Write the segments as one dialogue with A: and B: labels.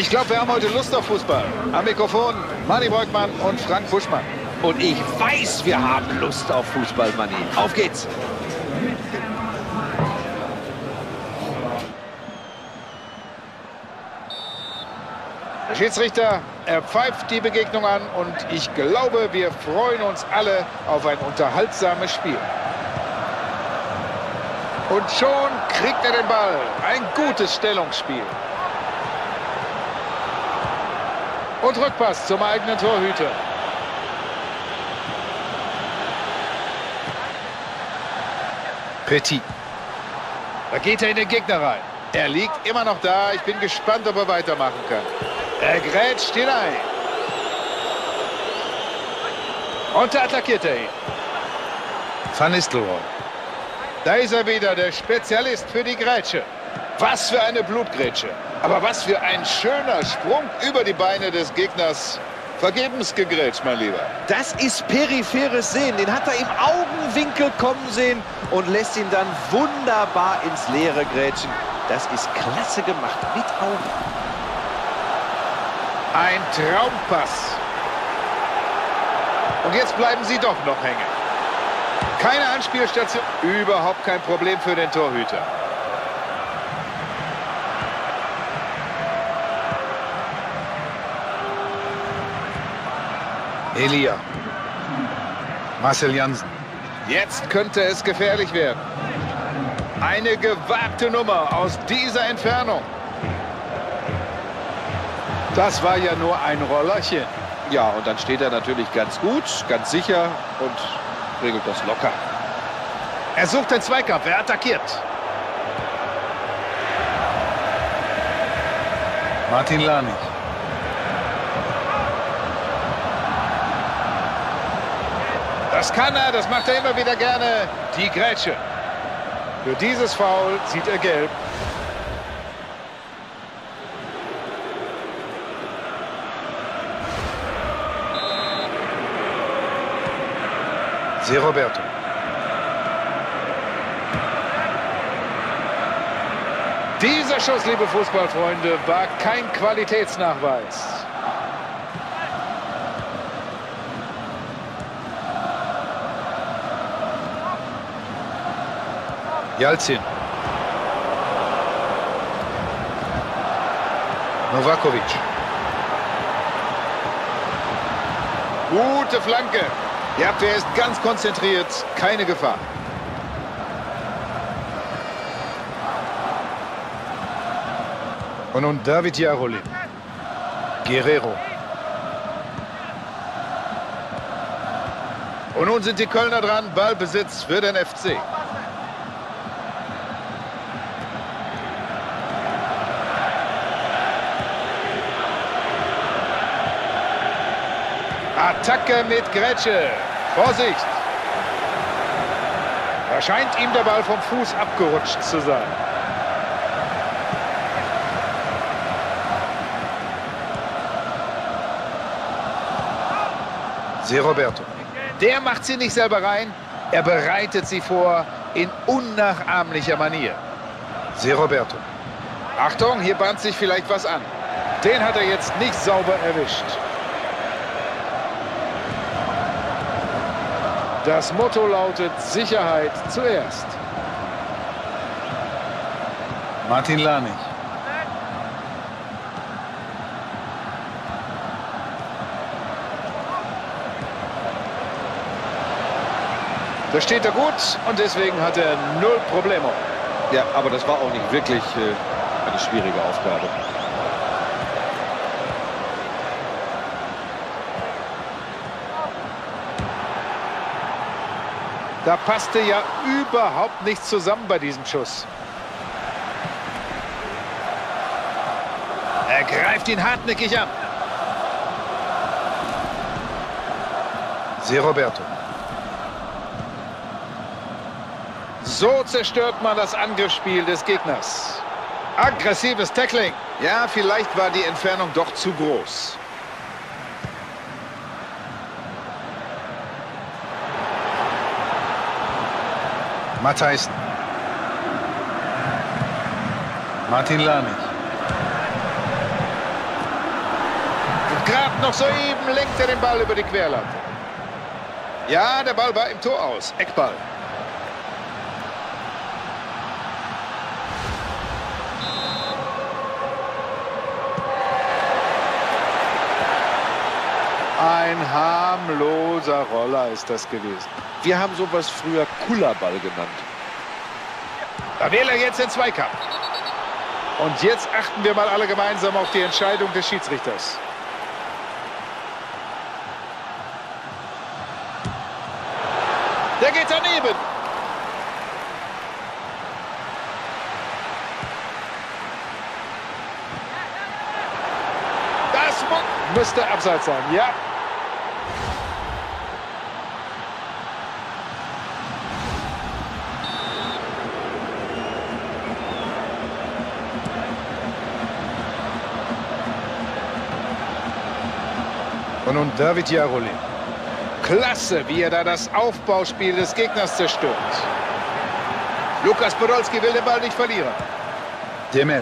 A: Ich glaube, wir haben heute Lust auf Fußball. Am Mikrofon Manni Breukmann und Frank Buschmann.
B: Und ich weiß, wir haben Lust auf Fußball, Manni. Auf geht's!
A: Der Schiedsrichter, er pfeift die Begegnung an und ich glaube, wir freuen uns alle auf ein unterhaltsames Spiel. Und schon kriegt er den Ball. Ein gutes Stellungsspiel. Und Rückpass zum eigenen Torhüter. Petit. Da geht er in den Gegner rein. Er liegt immer noch da. Ich bin gespannt, ob er weitermachen kann. Er grätscht hinein. Und da attackiert er ihn. Van Nistelrooy. Da ist er wieder, der Spezialist für die Grätsche. Was für eine Blutgrätsche. Aber was für ein schöner Sprung über die Beine des Gegners. Vergebens gegrätscht, mein Lieber.
B: Das ist peripheres Sehen. Den hat er im Augenwinkel kommen sehen und lässt ihn dann wunderbar ins Leere grätschen. Das ist klasse gemacht, mit Augen.
A: Ein Traumpass. Und jetzt bleiben sie doch noch hängen. Keine Anspielstation. Überhaupt kein Problem für den Torhüter. Elia. Marcel Jansen. Jetzt könnte es gefährlich werden. Eine gewagte Nummer aus dieser Entfernung. Das war ja nur ein Rollerchen.
B: Ja, und dann steht er natürlich ganz gut, ganz sicher und regelt das locker.
A: Er sucht den Zweikampf, er attackiert. Martin Lanich. Das kann er, das macht er immer wieder gerne. Die Grätsche. Für dieses Foul zieht er gelb. Zé Roberto. Dieser Schuss, liebe Fußballfreunde, war kein Qualitätsnachweis. Yalcin. Novakovic. Gute Flanke. Die Abwehr ist ganz konzentriert. Keine Gefahr. Und nun David Jarolin. Guerrero. Und nun sind die Kölner dran. Ballbesitz für den FC. Attacke mit Grätsche. Vorsicht. Da scheint ihm der Ball vom Fuß abgerutscht zu sein. Zé Roberto. Der macht sie nicht selber rein. Er bereitet sie vor in unnachahmlicher Manier. Zé Roberto. Achtung, hier bahnt sich vielleicht was an. Den hat er jetzt nicht sauber erwischt. Das Motto lautet Sicherheit zuerst. Martin Lanich. Da steht er gut und deswegen hat er 0 Probleme.
B: Ja, aber das war auch nicht wirklich eine schwierige Aufgabe.
A: Da passte ja überhaupt nichts zusammen bei diesem Schuss. Er greift ihn hartnäckig an. Zé Roberto. So zerstört man das Angriffsspiel des Gegners. Aggressives Tackling. Ja, vielleicht war die Entfernung doch zu groß. Matthijssen. Martin Lanich. Noch soeben lenkt er den Ball über die Querlatte. Ja, der Ball war im Tor aus. Eckball. Ein harmloser Roller ist das gewesen.
B: Wir haben sowas früher Kullerball genannt.
A: Da wählt er jetzt den Zweikampf. Und jetzt achten wir mal alle gemeinsam auf die Entscheidung des Schiedsrichters. Der geht daneben. Das müsste abseits sein, ja. Und nun David Jarolin. Klasse, wie er da das Aufbauspiel des Gegners zerstört. Lukas Podolski will den Ball nicht verlieren. Demel.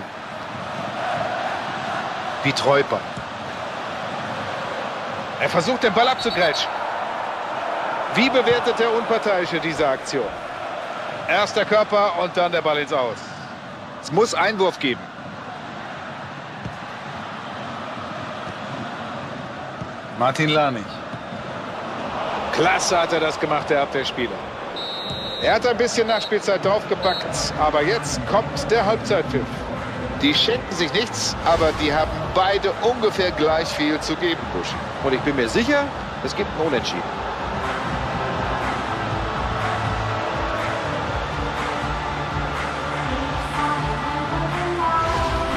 A: Pietreuper. Er versucht, den Ball abzugrätschen. Wie bewertet der Unparteiische diese Aktion? Erst der Körper und dann der Ball ins Aus. Es muss Einwurf geben. Martin Lanich. Klasse hat er das gemacht, der Abwehrspieler. Er hat ein bisschen Nachspielzeit draufgepackt, aber jetzt kommt der Halbzeitpfiff. Die schenken sich nichts, aber die haben beide ungefähr gleich viel zu geben, Buschi.
B: Und ich bin mir sicher, es gibt ein Unentschieden.